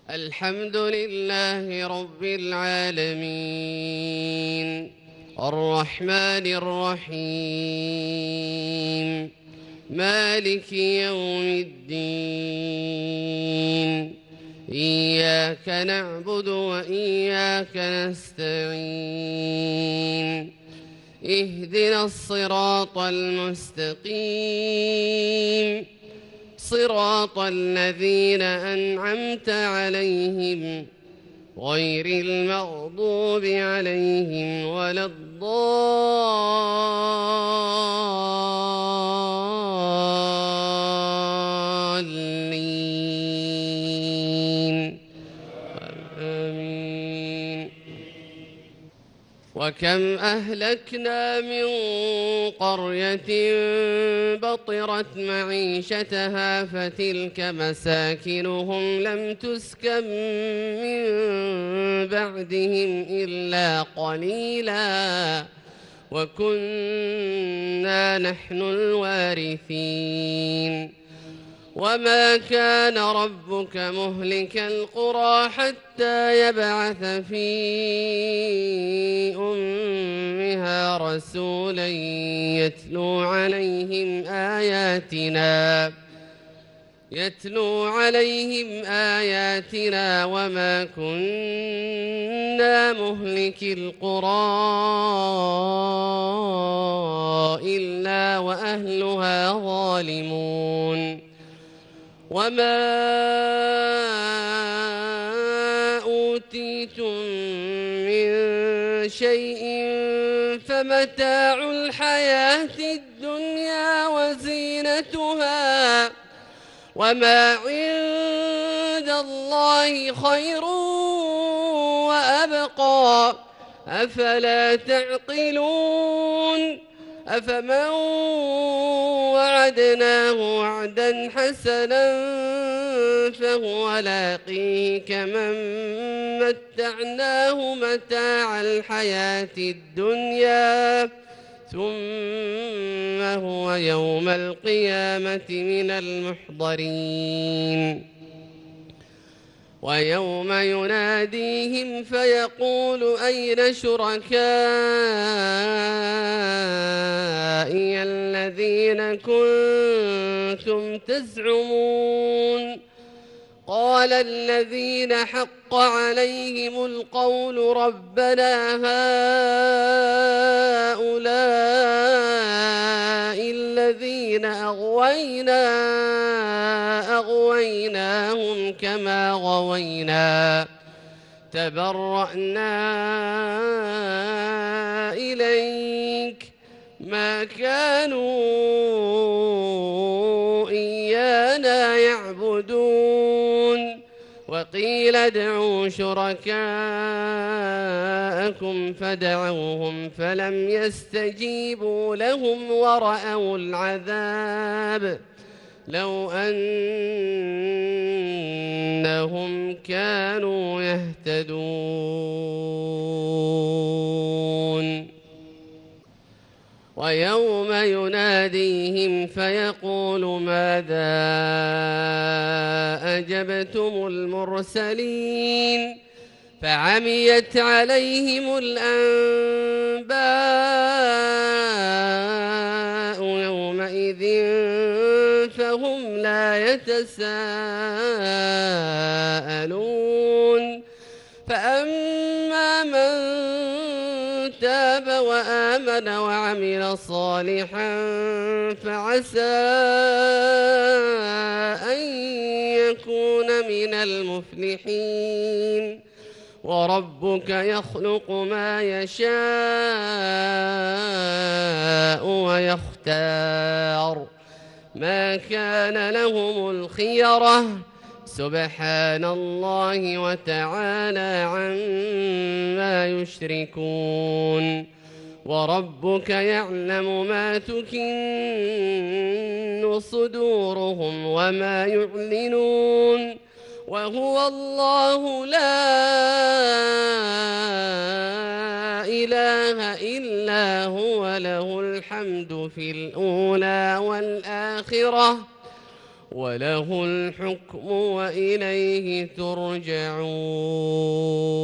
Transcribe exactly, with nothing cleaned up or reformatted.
الحمد لله رب العالمين الرحمن الرحيم مالك يوم الدين إياك نعبد وإياك نستعين اهدنا الصراط المستقيم صراط الذين أنعمت عليهم غير المغضوب عليهم ولا الضالين آمين. وكم أهلكنا من قرية بطرت معيشتها فتلك مساكنهم لم تسكن من بعدهم إلا قليلا وكنا نحن الوارثين. وما كان ربك مهلك القرى حتى يبعث في أمها رسولا يتلو عليهم آياتنا يتلو عليهم آياتنا وما كنا مهلك القرى إلا وأهلها ظالمون. وما أوتيتم من شيء فمتاع الحياة الدنيا وزينتها وما عند الله خير وأبقى أفلا تعقلون. أفمن وعدناه وعدا حسنا فهو لاقيه كمن متعناه متاع الحياة الدنيا ثم هو يوم القيامة من المحضرين. ويوم يناديهم فيقول أين شركائي الذين كنتم تزعمون قال الذين حق عليهم القول ربنا هؤلاء الذين أغوينا أغويناهم كما غوينا تبرأنا إليك ما كانوا إيانا يعبدون. وقيل ادعوا شركاءكم فدعوهم فلم يستجيبوا لهم ورأوا العذاب لو أنهم كانوا يهتدون. ويوم يناديهم فيقول ماذا أجبتم المرسلين فعميت عليهم الأنباء يومئذ فهم لا يتساءلون. فأما من تاب وآمن وعمل صالحا فعسى أن يكون من المفلحين. وربك يخلق ما يشاء ويختار ما كان لهم الخيرة سبحان الله وتعالى عما يشركون. وربك يعلم ما تكن صدورهم وما يعلنون وهو الله لا إله إلا هو له الحمد في الأولى والآخرة وله الحكم وإليه ترجعون.